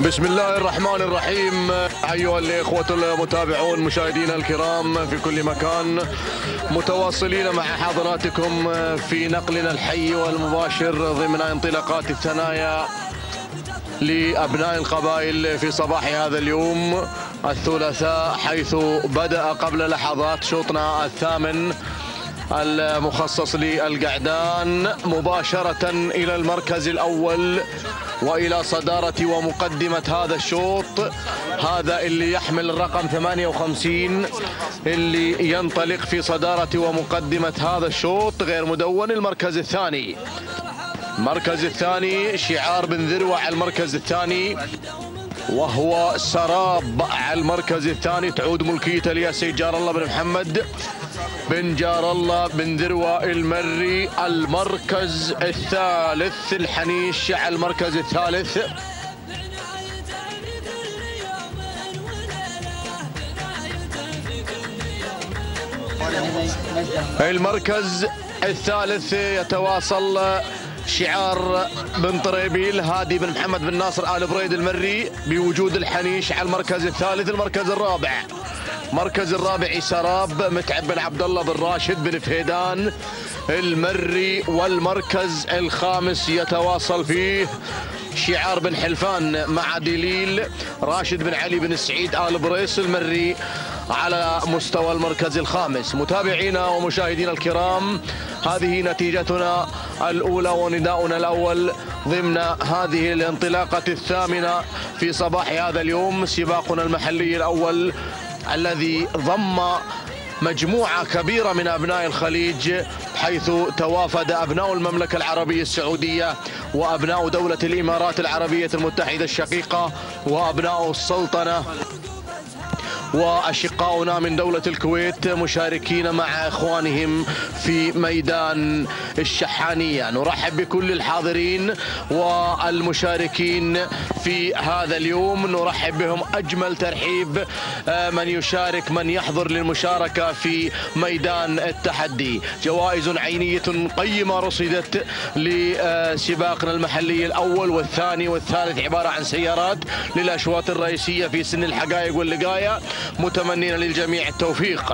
بسم الله الرحمن الرحيم. أيها الإخوة المتابعون مشاهدينا الكرام في كل مكان، متواصلين مع حضراتكم في نقلنا الحي والمباشر ضمن انطلاقات الثنايا لأبناء القبائل في صباح هذا اليوم الثلاثاء، حيث بدأ قبل لحظات شوطنا الثامن المخصص للقعدان مباشرة إلى المركز الأول وإلى صدارة ومقدمة هذا الشوط، هذا اللي يحمل الرقم 58 اللي ينطلق في صدارة ومقدمة هذا الشوط غير مدون. المركز الثاني، المركز الثاني شعار بن ذروة على المركز الثاني، وهو سراب على المركز الثاني. تعود ملكيته للسيد جار الله بن محمد بن جار الله بن ذروة المري. المركز الثالث الحنيش على المركز الثالث. المركز الثالث يتواصل شعار بن طريبيل هادي بن محمد بن ناصر آل بريد المري بوجود الحنيش على المركز الثالث. المركز الرابع، المركز الرابع سراب متعب بن عبد الله بن راشد بن فهيدان المري. والمركز الخامس يتواصل فيه شعار بن حلفان مع دليل راشد بن علي بن سعيد آل بريس المري على مستوى المركز الخامس. متابعينا ومشاهدينا الكرام، هذه نتيجتنا الأولى ونداؤنا الأول ضمن هذه الانطلاقة الثامنة في صباح هذا اليوم، سباقنا المحلي الأول الذي ضم مجموعة كبيرة من أبناء الخليج، حيث توافد أبناء المملكة العربية السعودية وأبناء دولة الإمارات العربية المتحدة الشقيقة وأبناء السلطنة وأشقاؤنا من دولة الكويت مشاركين مع إخوانهم في ميدان الشحانية. نرحب بكل الحاضرين والمشاركين في هذا اليوم، نرحب بهم أجمل ترحيب من يشارك، من يحضر للمشاركة في ميدان التحدي. جوائز عينية قيمة رصدت لسباقنا المحلي الأول والثاني والثالث، عبارة عن سيارات للأشواط الرئيسية في سن الحقائق واللقاية، متمنين للجميع التوفيق.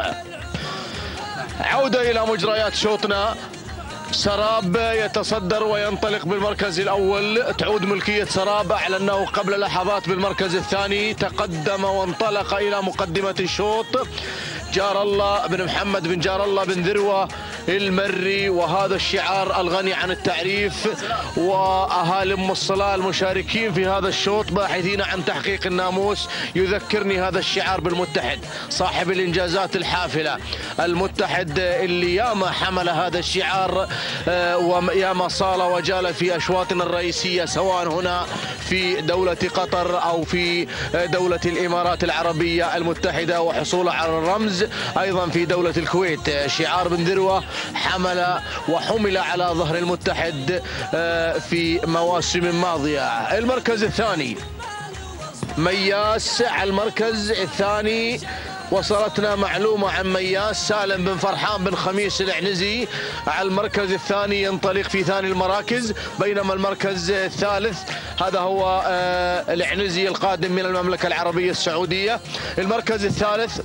عودة إلى مجريات شوطنا. سراب يتصدر وينطلق بالمركز الأول، تعود ملكية سراب، أعلناه قبل لحظات بالمركز الثاني، تقدم وانطلق إلى مقدمة الشوط جار الله بن محمد بن جار الله بن ذروة المري، وهذا الشعار الغني عن التعريف. وأهالي أم الصلاة المشاركين في هذا الشوط باحثين عن تحقيق الناموس، يذكرني هذا الشعار بالمتحد صاحب الإنجازات الحافلة، المتحد اللي ياما حمل هذا الشعار وياما صال وجال في أشواطنا الرئيسية، سواء هنا في دولة قطر أو في دولة الإمارات العربية المتحدة، وحصوله على الرمز أيضا في دولة الكويت. شعار بن ذروة حمل وحمل على ظهر المتحد في مواسم ماضية. المركز الثاني مياس على المركز الثاني، وصلتنا معلومة عن مياس سالم بن فرحان بن خميس العنزي على المركز الثاني، ينطلق في ثاني المراكز، بينما المركز الثالث هذا هو العنزي القادم من المملكة العربية السعودية. المركز الثالث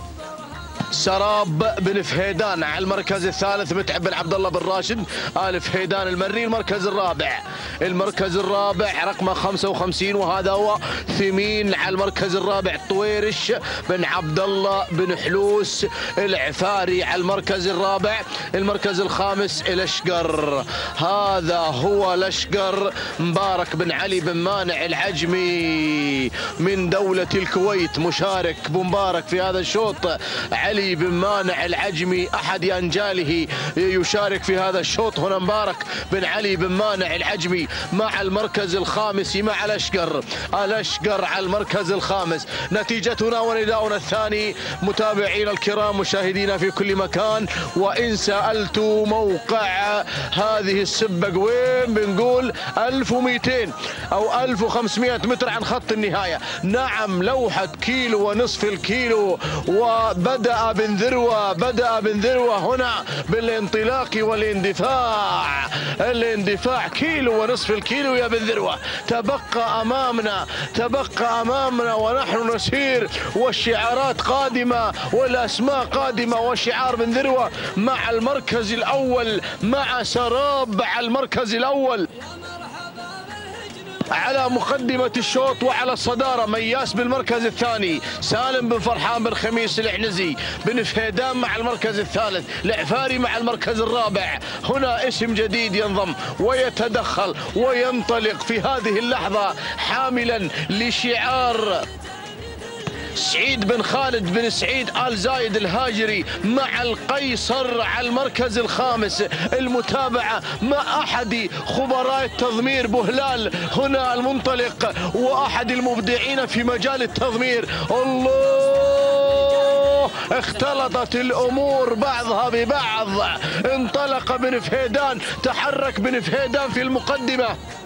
سراب بن فهيدان على المركز الثالث، متعب بن عبد الله بن راشد آل فهيدان المري. المركز الرابع، المركز الرابع رقم 55 وهذا هو ثمين على المركز الرابع، طويرش بن عبد الله بن حلوس العفاري على المركز الرابع. المركز الخامس الاشقر، هذا هو الاشقر مبارك بن علي بن مانع العجمي من دولة الكويت، مشارك بمبارك في هذا الشوط. علي بن مانع العجمي أحد أنجاله يشارك في هذا الشوط هنا، مبارك بن علي بن مانع العجمي مع المركز الخامس مع الأشقر، الأشقر على المركز الخامس. نتيجتنا ونداؤنا الثاني متابعينا الكرام مشاهدينا في كل مكان، وإن سألتوا موقع هذه السبق وين بنقول يقل 1200 أو 1500 متر عن خط النهاية. نعم لوحة كيلو ونصف الكيلو، وبدأ من ذروة هنا بالانطلاق والاندفاع. الاندفاع كيلو ونصف الكيلو يا بن ذروة. تبقى أمامنا ونحن نسير، والشعارات قادمة والأسماء قادمة، وشعار بن ذروة مع المركز الأول، مع سراب على المركز الأول على مقدمة الشوط وعلى الصدارة. مياس بالمركز الثاني، سالم بن فرحان بن خميس العنزي بن فهيدان مع المركز الثالث، العفاري مع المركز الرابع. هنا اسم جديد ينضم ويتدخل وينطلق في هذه اللحظة حاملا لشعار سعيد بن خالد بن سعيد آل زايد الهاجري مع القيصر على المركز الخامس. المتابعة مع أحد خبراء التضمير بهلال هنا المنطلق، وأحد المبدعين في مجال التضمير. الله، اختلطت الأمور بعضها ببعض. انطلق بن فهيدان، تحرك بن فهيدان في المقدمة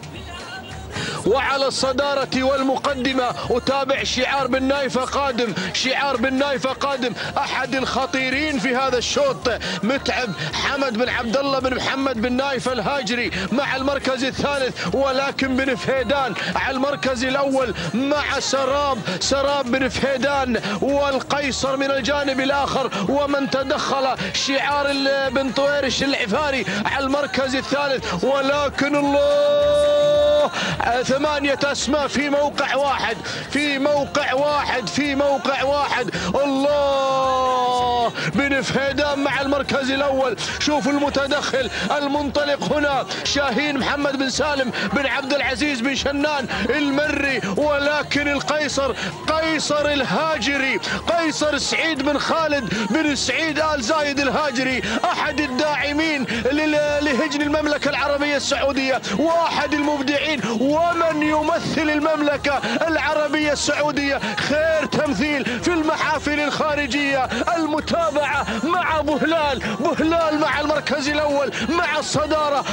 وعلى الصدارة والمقدمة. أتابع شعار بن نايفة قادم، أحد الخطيرين في هذا الشوط. متعب حمد بن عبد الله بن محمد بن نايفة الهاجري مع المركز الثالث، ولكن بن فهيدان على المركز الأول مع سراب بن فهيدان، والقيصر من الجانب الآخر. ومن تدخل شعار بن طويرش العفاري على المركز الثالث. ولكن الله، 8 أسماء في موقع واحد. الله، بن فهيدان مع المركز الأول. شوفوا المتدخل المنطلق هنا، شاهين محمد بن سالم بن عبد العزيز بن شنان المري. ولكن القيصر الهاجري، قيصر سعيد بن خالد بن سعيد آل زايد الهاجري، أحد الداعمين لهجن المملكة العربية السعودية، وأحد المبدعين ومن يمثل المملكة العربية السعودية خير تمثيل في المحافل الخارجية. المتابعة مع بهلال مع المركز الأول مع الصدارة.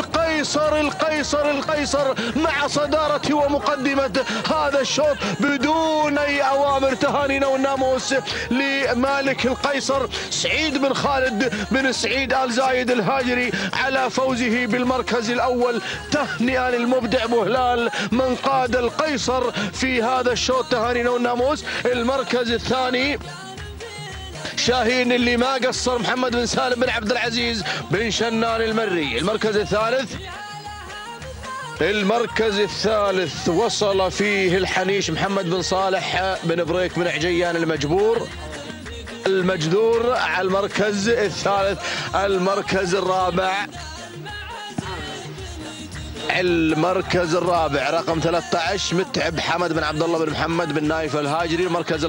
القيصر مع صدارة ومقدمة هذا الشوط بدون أي أوامر. تهانينا والناموس لمالك القيصر سعيد بن خالد بن سعيد آل زايد الهاجري على فوزه بالمركز الأول. تهنئة للمبدع بهلال من قاد القيصر في هذا الشوط. تهانينا والناموس. المركز الثاني شاهين اللي ما قصر، محمد بن سالم بن عبد العزيز بن شنان المري. المركز الثالث وصل فيه الحنيش محمد بن صالح بن بريك بن عجيان المجدور على المركز الثالث. المركز الرابع رقم 13 متعب حمد بن عبد الله بن محمد بن نايف الهاجري.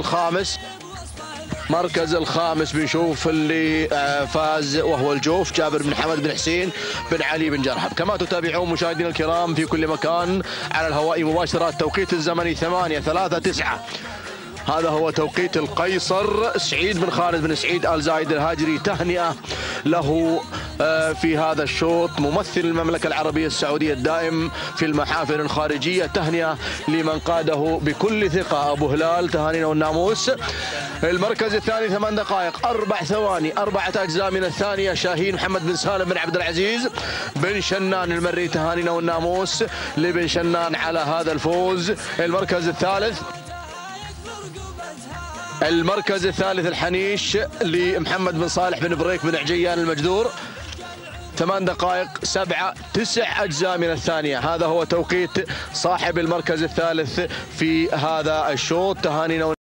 المركز الخامس بنشوف اللي فاز وهو الجوف جابر بن حمد بن حسين بن علي بن جرحب. كما تتابعون مشاهدينا الكرام في كل مكان على الهواء مباشرة. التوقيت الزمني 8:39. هذا هو توقيت القيصر سعيد بن خالد بن سعيد آل زايد الهاجري. تهنئة له في هذا الشوط، ممثل المملكة العربية السعودية الدائم في المحافل الخارجية. تهنئة لمن قاده بكل ثقة أبو هلال. تهانينا والناموس. المركز الثاني 8 دقائق 4 ثواني 4 أجزاء من الثانية، شاهين محمد بن سالم بن عبد العزيز بن شنان المري. تهانينا والناموس لبن شنان على هذا الفوز. المركز الثالث الحنيش لمحمد بن صالح بن بريك بن عجيان المجدور. 8 دقائق 9 أجزاء من الثانية. هذا هو توقيت صاحب المركز الثالث في هذا الشوط. تهانينا